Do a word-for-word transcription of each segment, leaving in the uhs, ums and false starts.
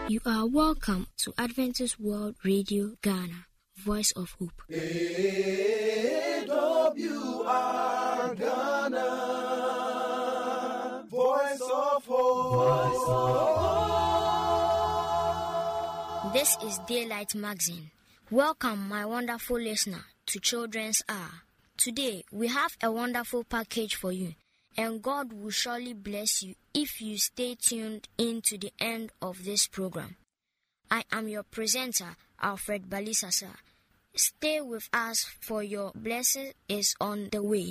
You are welcome to Adventist World Radio Ghana, Voice of Hope. A W R Ghana, Voice of Hope. Voice of Hope. This is Daylight Magazine. Welcome, my wonderful listener, to Children's Hour. Today, we have a wonderful package for you, and God will surely bless you if you stay tuned in to the end of this program. I am your presenter, Alfred Balisasa. Stay with us, for your blessing is on the way.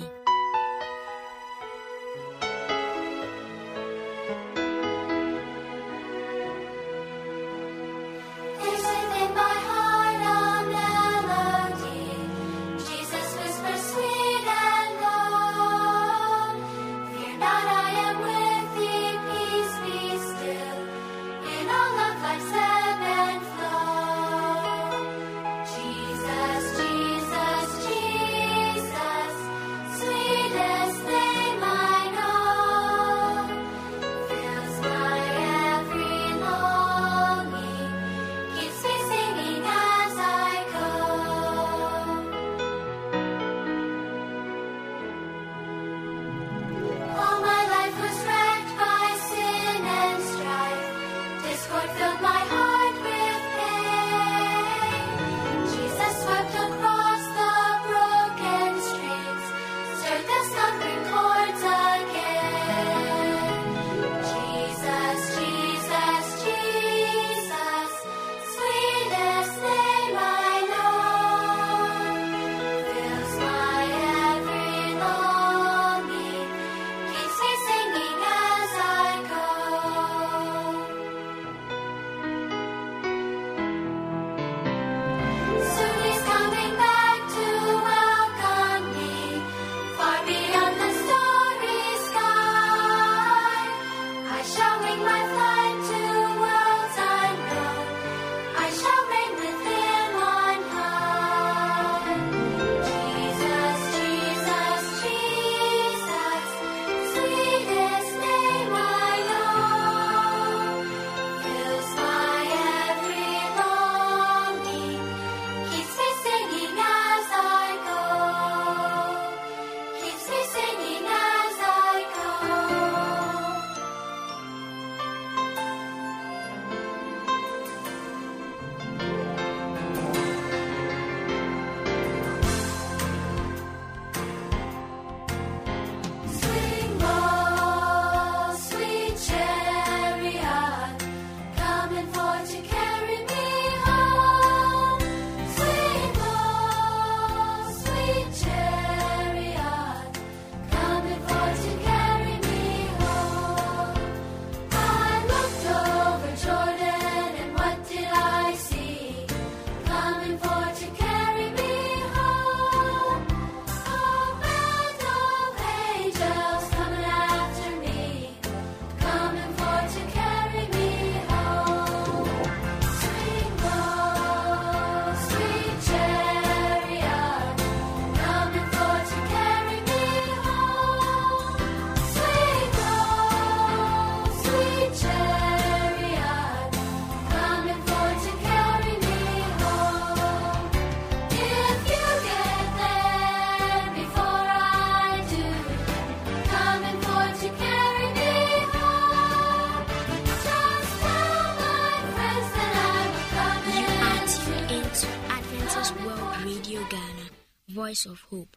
Voice of Hope.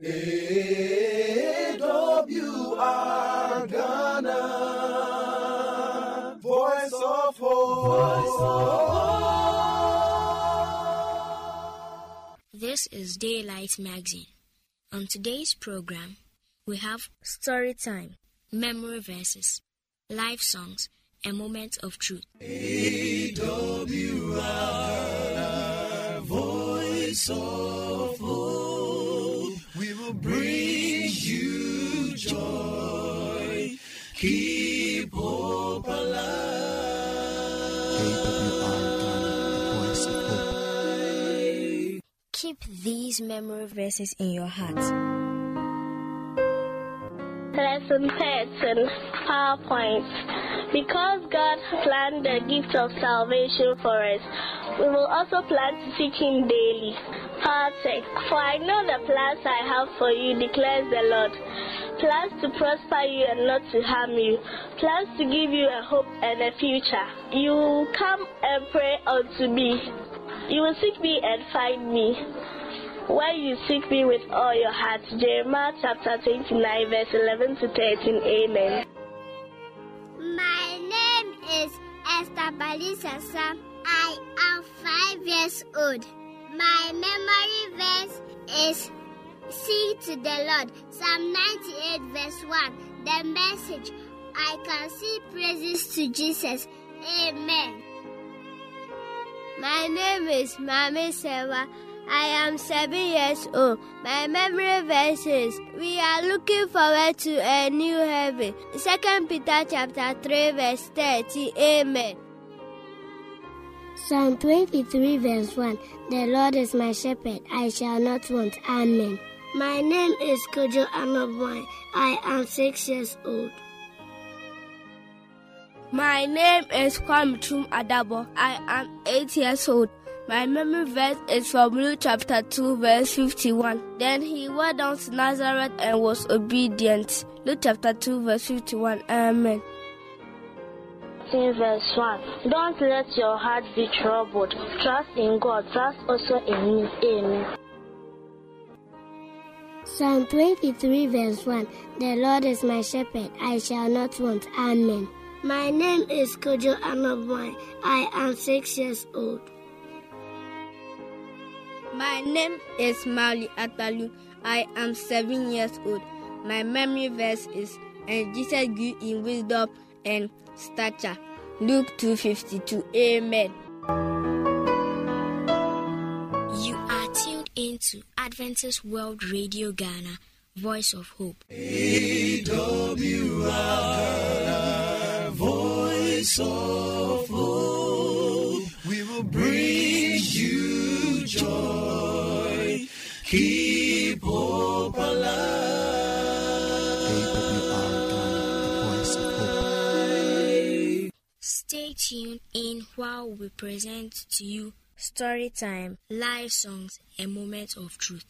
A W R Ghana, Voice of Hope. Voice of Hope. This is Daylight Magazine. On today's program, we have story time, memory verses, live songs, and moments of truth. A W R Voice of Hope. We will bring you joy. Keep hope alive. A W R Ghana, Voice of Hope. Keep these memory verses in your heart. Lesson thirteen, PowerPoint. Because God planned the gift of salvation for us, we will also plan to seek Him daily. Our text, for I know the plans I have for you, declares the Lord. Plans to prosper you and not to harm you. Plans to give you a hope and a future. You will come and pray unto me. You will seek me and find me when you seek me with all your heart. Jeremiah chapter twenty-nine, verse eleven to thirteen. Amen. My name is Esther Balisa Sam. I am five years old. My memory verse is Sing to the Lord, Psalm ninety-eight, verse one. The message, I can sing praises to Jesus. Amen. My name is Mami Sewa. I am seven years old. My memory verse is, we are looking forward to a new heaven. Second Peter chapter three, verse thirty. Amen. Psalm twenty-three, verse one. The Lord is my shepherd, I shall not want. Amen. My name is Kojo Anoboy. I am six years old. My name is Kwamchum Adabo. I am eight years old. My memory verse is from Luke chapter two, verse fifty-one. Then he went down to Nazareth and was obedient. Luke chapter two, verse fifty-one. Amen. Verse one. Don't let your heart be troubled. Trust in God. Trust also in me. Amen. Psalm twenty-three, verse one. The Lord is my shepherd. I shall not want. Amen. My name is Kojo Anoboy. I am six years old. My name is Mali Atalu. I am seven years old. My memory verse is, and Jesus grew in wisdom and stature. Luke two fifty-two. Amen. You are tuned into Adventist World Radio Ghana, Voice of Hope. A W R, Voice of Hope. We will bring you joy. Keep hope alive. Stay tuned in while we present to you story time, live songs, and moments of truth.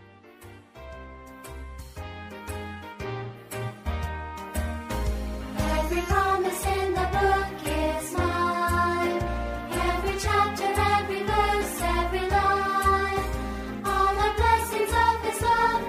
Every promise in the book is mine. Every chapter, every verse, every line. All the blessings of His love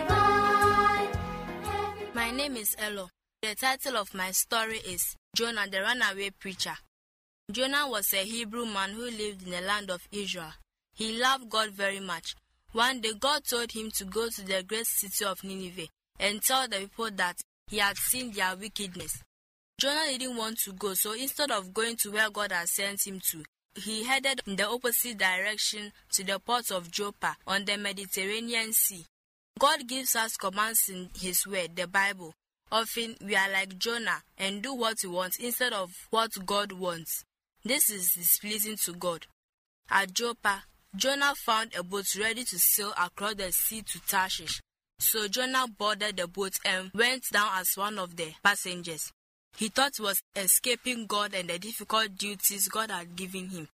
divine. Every My name is Elo. The title of my story is Jonah the Runaway Preacher. Jonah was a Hebrew man who lived in the land of Israel. He loved God very much. One day God told him to go to the great city of Nineveh and tell the people that he had seen their wickedness. Jonah didn't want to go, so instead of going to where God had sent him to, he headed in the opposite direction to the port of Joppa on the Mediterranean Sea. God gives us commands in His word, the Bible. Often we are like Jonah and do what we want instead of what God wants. This is displeasing to God. At Joppa, Jonah found a boat ready to sail across the sea to Tarshish. So Jonah boarded the boat and went down as one of the passengers. He thought he was escaping God and the difficult duties God had given him.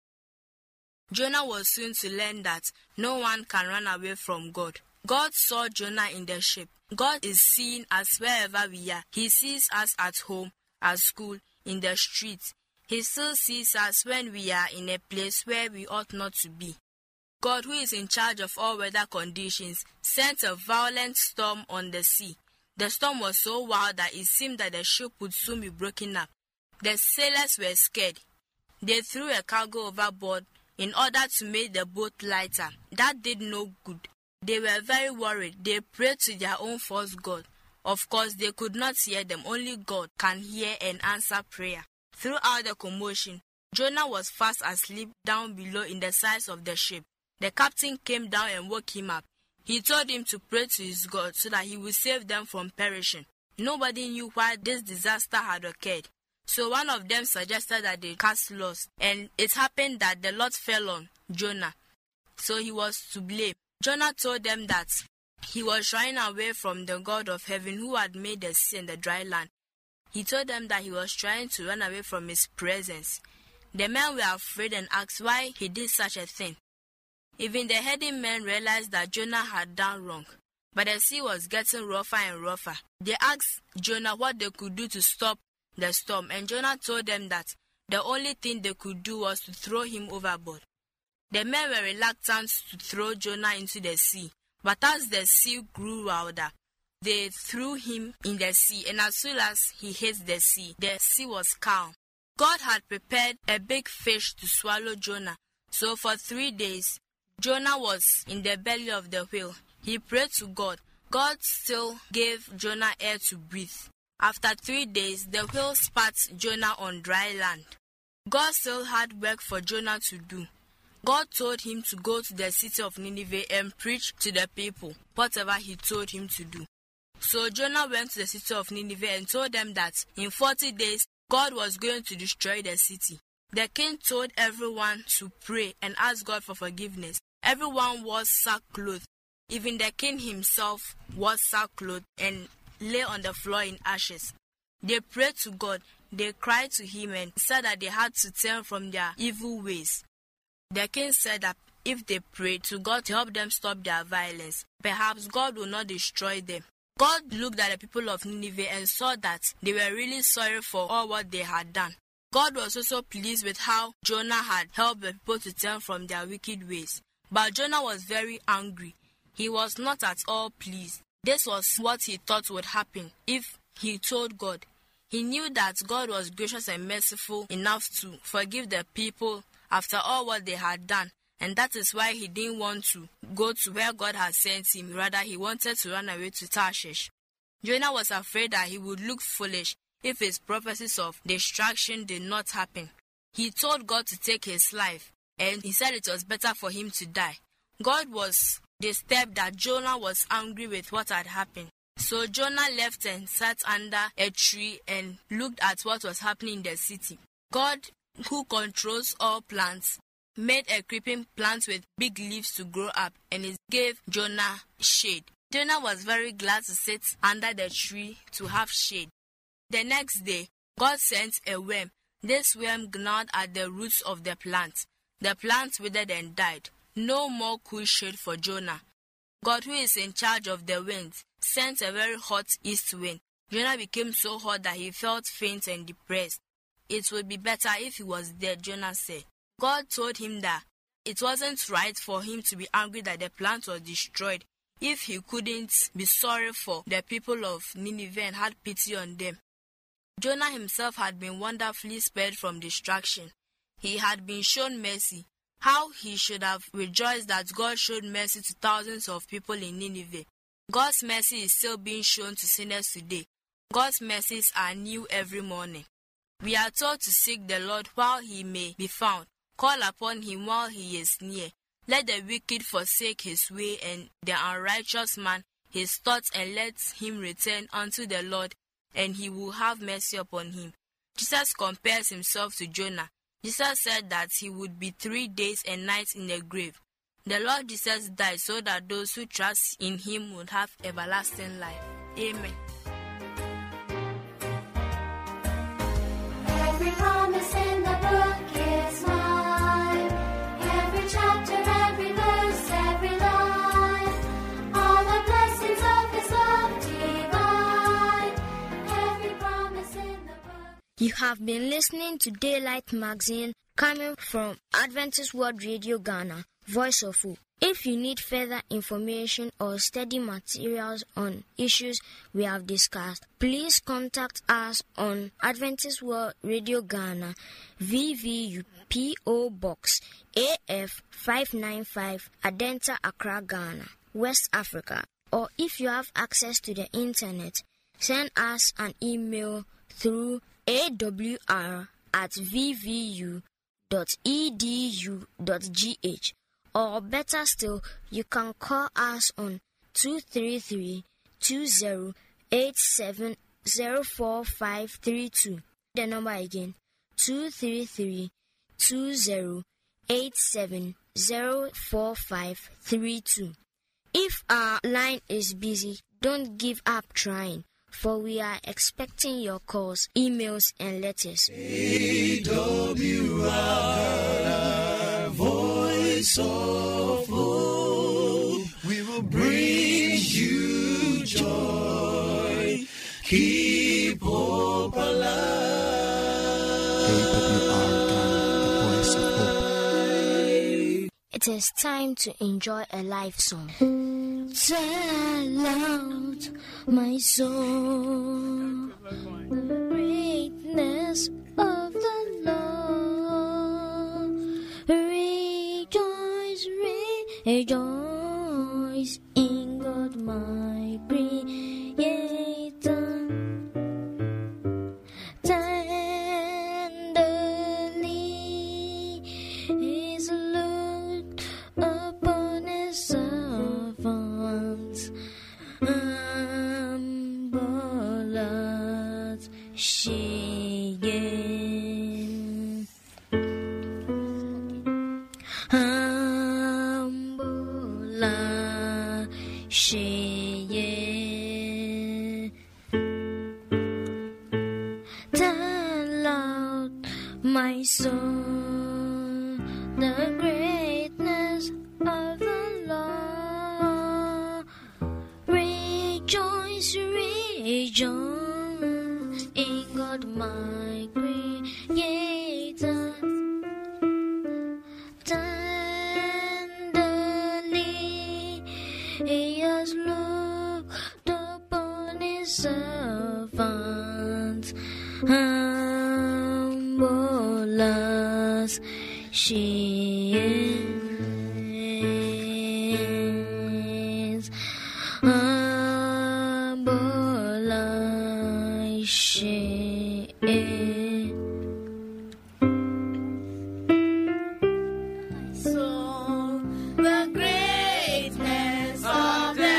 Jonah was soon to learn that no one can run away from God. God saw Jonah in the ship. God is seen us wherever we are. He sees us at home, at school, in the streets. He still sees us when we are in a place where we ought not to be. God, who is in charge of all weather conditions, sent a violent storm on the sea. The storm was so wild that it seemed that the ship would soon be broken up. The sailors were scared. They threw a cargo overboard in order to make the boat lighter. That did no good. They were very worried. They prayed to their own false god. Of course, they could not hear them. Only God can hear and answer prayer. Throughout the commotion, Jonah was fast asleep down below in the sides of the ship. The captain came down and woke him up. He told him to pray to his God so that he would save them from perishing. Nobody knew why this disaster had occurred. So one of them suggested that they cast lots, and it happened that the lot fell on Jonah. So he was to blame. Jonah told them that he was running away from the God of heaven who had made the sea and the dry land. He told them that he was trying to run away from his presence. The men were afraid and asked why he did such a thing. Even the heading men realized that Jonah had done wrong, but the sea was getting rougher and rougher. They asked Jonah what they could do to stop the storm, and Jonah told them that the only thing they could do was to throw him overboard. The men were reluctant to throw Jonah into the sea, but as the sea grew wilder, they threw him in the sea, and as soon as he hit the sea, the sea was calm. God had prepared a big fish to swallow Jonah, so for three days, Jonah was in the belly of the whale. He prayed to God. God still gave Jonah air to breathe. After three days, the whale spat Jonah on dry land. God still had work for Jonah to do. God told him to go to the city of Nineveh and preach to the people, whatever he told him to do. So Jonah went to the city of Nineveh and told them that in forty days, God was going to destroy the city. The king told everyone to pray and ask God for forgiveness. Everyone wore sackcloth. Even the king himself wore sackcloth and lay on the floor in ashes. They prayed to God. They cried to him and said that they had to turn from their evil ways. The king said that if they prayed to God to help them stop their violence, perhaps God will not destroy them. God looked at the people of Nineveh and saw that they were really sorry for all what they had done. God was also pleased with how Jonah had helped the people to turn from their wicked ways. But Jonah was very angry. He was not at all pleased. This was what he thought would happen if he told God. He knew that God was gracious and merciful enough to forgive the people after all what they had done, and that is why he didn't want to go to where God had sent him. Rather, he wanted to run away to Tarshish. Jonah was afraid that he would look foolish if his prophecies of destruction did not happen. He told God to take his life, and he said it was better for him to die. God was disturbed that Jonah was angry with what had happened. So Jonah left and sat under a tree and looked at what was happening in the city. God, who controls all plants, made a creeping plant with big leaves to grow up, and it gave Jonah shade. Jonah was very glad to sit under the tree to have shade. The next day, God sent a worm. This worm gnawed at the roots of the plant. The plant withered and died. No more cool shade for Jonah. God, who is in charge of the winds, sent a very hot east wind. Jonah became so hot that he felt faint and depressed. It would be better if he was dead, Jonah said. God told him that it wasn't right for him to be angry that the plant was destroyed if he couldn't be sorry for the people of Nineveh and had pity on them. Jonah himself had been wonderfully spared from destruction. He had been shown mercy. How he should have rejoiced that God showed mercy to thousands of people in Nineveh. God's mercy is still being shown to sinners today. God's mercies are new every morning. We are told to seek the Lord while he may be found. Call upon him while he is near. Let the wicked forsake his way and the unrighteous man his thoughts, and let him return unto the Lord, and he will have mercy upon him. Jesus compares himself to Jonah. Jesus said that he would be three days and nights in the grave. The Lord Jesus died so that those who trust in him would have everlasting life. Amen. Every promise in the book is mine. Every chapter, every verse, every line. All the blessings of his love divine. Every promise in the book. You have been listening to Daylight Magazine coming from Adventist World Radio Ghana, Voice of Hope. If you need further information or study materials on issues we have discussed, please contact us on Adventist World Radio Ghana, V V U P O Box A F five nine five, Adenta, Accra, Ghana, West Africa. Or if you have access to the internet, send us an email through awr at v v u dot e d u dot g h. Or better still, you can call us on two three three, two zero eight seven zero four five three two. The number again, two three three, two zero eight seven zero four five three two. If our line is busy, don't give up trying. for we are expecting your calls, emails, and letters. A W R, Voice of Hope, we will bring you joy. Keep hope alive. A W R, the Voice of Hope. It is time to enjoy a live song. Tell out my soul the greatness of the Lord. Rejoice, rejoice in God my Creator. Tenderly He's looked upon His servants. Humble as she is. Humble as she is. Tell out my soul the greatness of the Lord. Rejoice, rejoice in God my Creator. Tenderly He has looked upon His servants. Humble as she is. Humble as she is. So the greatness of the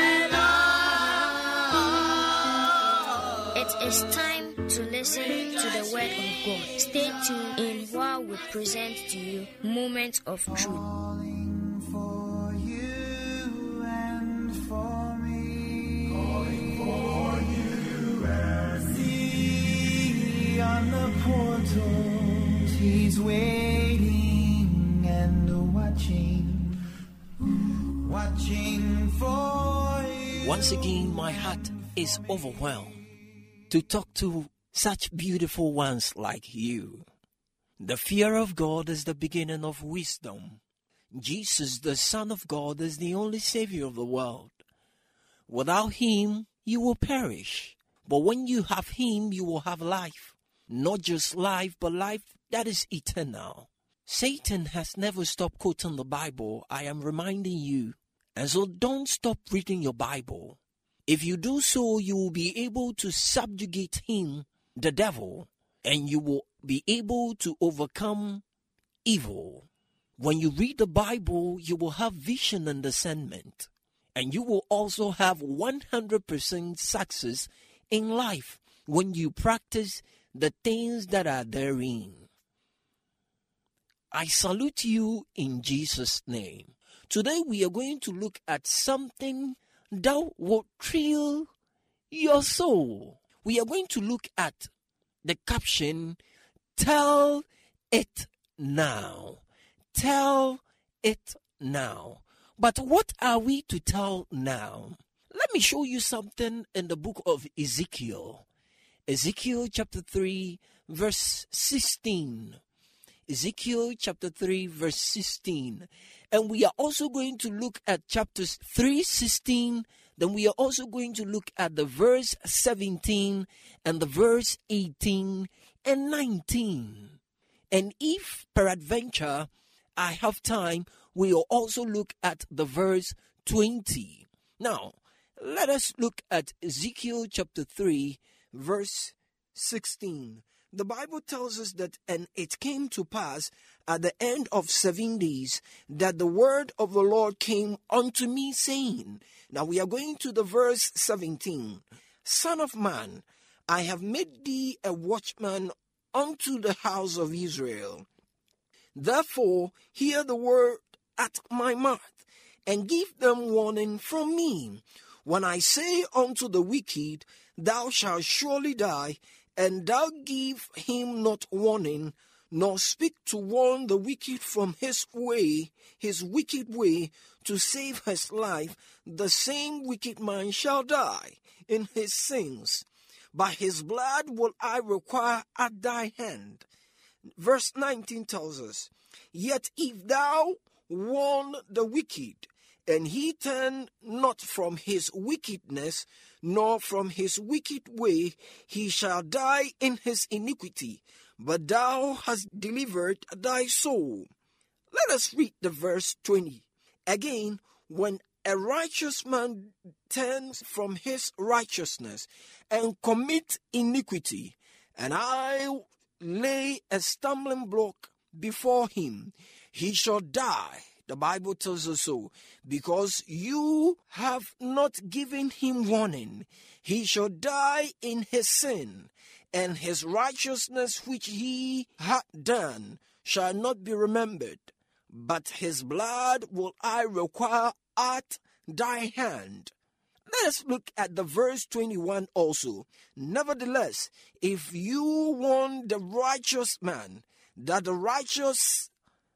Lord. It is time to listen to the word of God. Stay tuned in while we present to you Moments of Truth. Calling for you and for me. Calling for you and me. On the portals, He's waiting and watching, watching for you. Once again, my heart is overwhelmed to talk to such beautiful ones like you. The fear of God is the beginning of wisdom. Jesus, the Son of God, is the only Savior of the world. Without Him, you will perish. But when you have Him, you will have life. Not just life, but life that is eternal. Satan has never stopped quoting the Bible. I am reminding you. And so don't stop reading your Bible. If you do so, you will be able to subjugate him, the devil, and you will be able to overcome evil. When you read the Bible, you will have vision and discernment. And you will also have one hundred percent success in life when you practice the things that are therein. I salute you in Jesus' name. Today we are going to look at something that will thrill your soul. We are going to look at the caption, Tell It Now. Tell it now. But what are we to tell now? Let me show you something in the book of Ezekiel. Ezekiel chapter three, verse sixteen. Ezekiel chapter three, verse sixteen. And we are also going to look at chapters three, sixteen. Then we are also going to look at the verse seventeen and the verse eighteen and nineteen. And if peradventure I have time, we will also look at the verse twenty. Now, let us look at Ezekiel chapter three, verse sixteen. The Bible tells us that, and it came to pass at the end of seven days that the word of the Lord came unto me, saying, now we are going to the verse seventeen. Son of man, I have made thee a watchman unto the house of Israel. Therefore, hear the word at my mouth, and give them warning from me. When I say unto the wicked, thou shalt surely die, and thou give him not warning, nor speak to warn the wicked from his way, his wicked way, to save his life, the same wicked man shall die in his sins. By his blood will I require at thy hand. Verse nineteen tells us, yet if thou warn the wicked, and he turn not from his wickedness, nor from his wicked way, he shall die in his iniquity, but thou hast delivered thy soul. Let us read the verse twenty. Again, when a righteous man turns from his righteousness and commit iniquity, and I lay a stumbling block before him, he shall die. The Bible tells us so, because you have not given him warning. He shall die in his sin, and his righteousness which he hath done shall not be remembered. But his blood will I require at thy hand. Let us look at the verse twenty-one also. Nevertheless, if you warn the righteous man that the righteous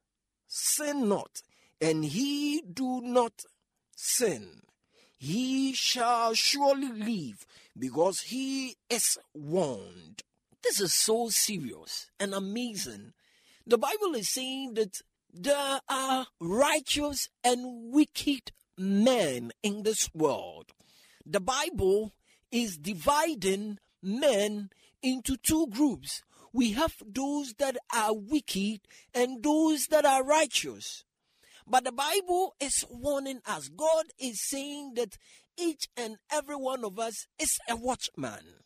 sin not, and he do not sin, he shall surely live, because he is warned. This is so serious and amazing. The Bible is saying that there are righteous and wicked men in this world. The Bible is dividing men into two groups. We have those that are wicked and those that are righteous. But the Bible is warning us. God is saying that each and every one of us is a watchman,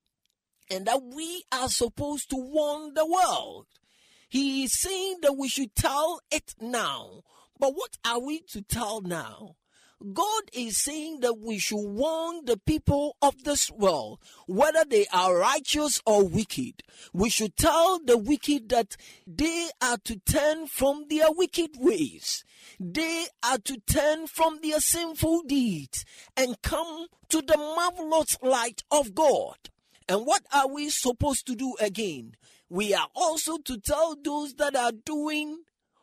and that we are supposed to warn the world. He is saying that we should tell it now. But what are we to tell now? God is saying that we should warn the people of this world, whether they are righteous or wicked. We should tell the wicked that they are to turn from their wicked ways. They are to turn from their sinful deeds and come to the marvelous light of God. And what are we supposed to do again? We are also to tell those that are doing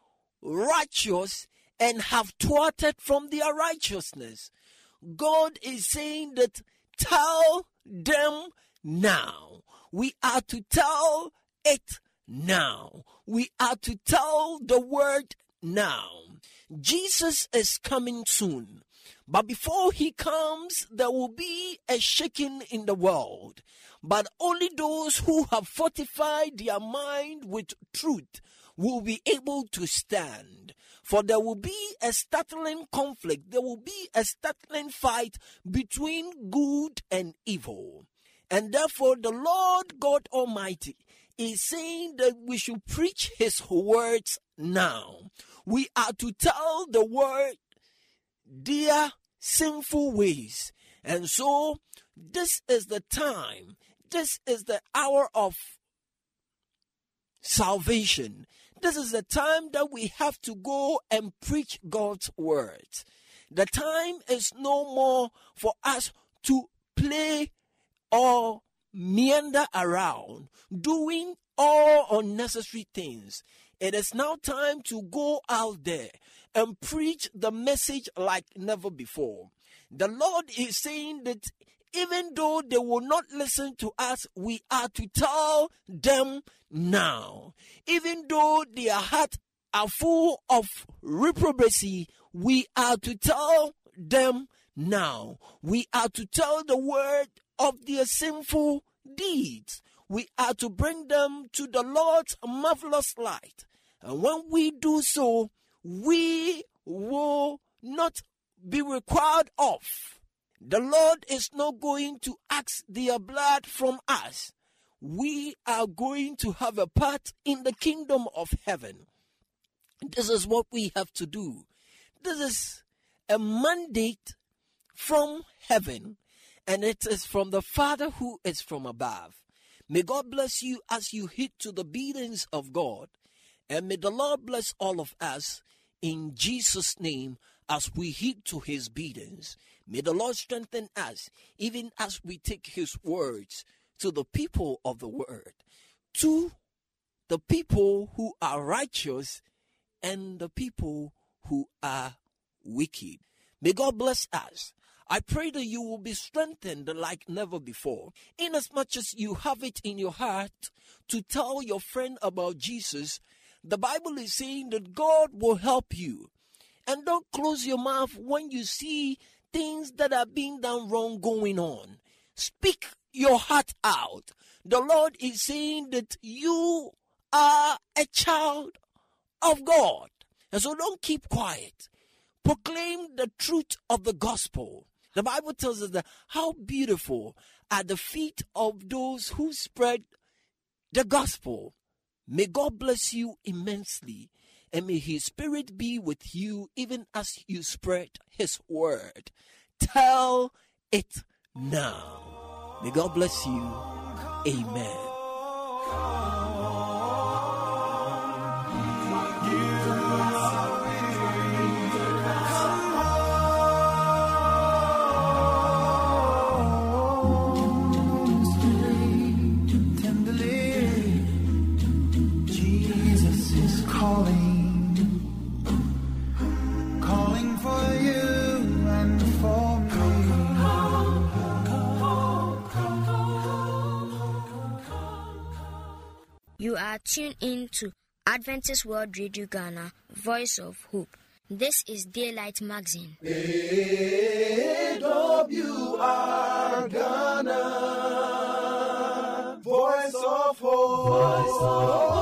righteous and have thwarted from their righteousness. God is saying that tell them now. We are to tell it now. We are to tell the word now. Jesus is coming soon. But before he comes, there will be a shaking in the world. But only those who have fortified their mind with truth will be able to stand. For there will be a startling conflict. There will be a startling fight between good and evil. And therefore the Lord God Almighty is saying that we should preach his words now. We are to tell the world their sinful ways. And so this is the time. This is the hour of salvation. This is the time that we have to go and preach God's words. The time is no more for us to play or meander around, doing all unnecessary things. It is now time to go out there and preach the message like never before. The Lord is saying that even though they will not listen to us, we are to tell them now. Even though their hearts are full of reprobacy, we are to tell them now. We are to tell the word of their sinful deeds. We are to bring them to the Lord's marvelous light. And when we do so, we will not be required of. The Lord is not going to ask their blood from us. We are going to have a part in the kingdom of heaven. This is what we have to do. This is a mandate from heaven, and it is from the Father who is from above. May God bless you as you heed to the beatings of God, and may the Lord bless all of us in Jesus' name as we heed to his beatings. May the Lord strengthen us, even as we take his words to the people of the word, to the people who are righteous and the people who are wicked. May God bless us. I pray that you will be strengthened like never before, inasmuch as you have it in your heart to tell your friend about Jesus. The Bible is saying that God will help you. And don't close your mouth when you see things that are being done wrong going on. Speak your heart out. The Lord is saying that you are a child of God. And so don't keep quiet. Proclaim the truth of the gospel. The Bible tells us that how beautiful are the feet of those who spread the gospel. May God bless you immensely, and may his spirit be with you even as you spread his word. Tell it now. May God bless you. Amen. You are tuned in to Adventist World Radio Ghana, Voice of Hope. This is Daylight Magazine. A W R Ghana, Voice of Hope. Voice of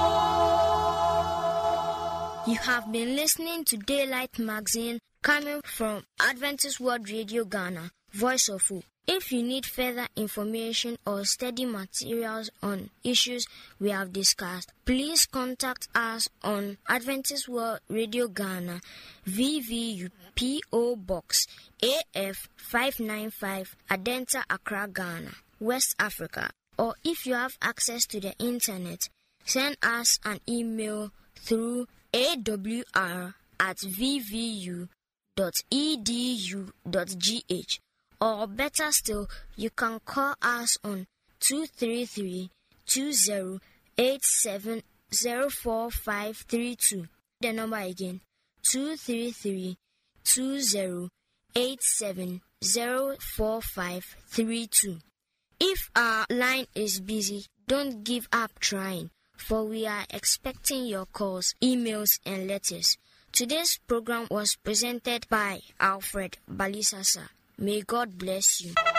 Hope. You have been listening to Daylight Magazine coming from Adventist World Radio Ghana, Voice of Hope. If you need further information or study materials on issues we have discussed, please contact us on Adventist World Radio Ghana, V V U P O Box A F five nine five, Adenta, Accra, Ghana, West Africa. Or if you have access to the internet, send us an email through awr at v v u dot e d u dot g h. Or better still, you can call us on two three three, two zero eight seven, zero four five three two. The number again, two three three, two zero eight seven, zero four five three two. If our line is busy, don't give up trying, for we are expecting your calls, emails, and letters. Today's program was presented by Alfred Balisasa. May God bless you.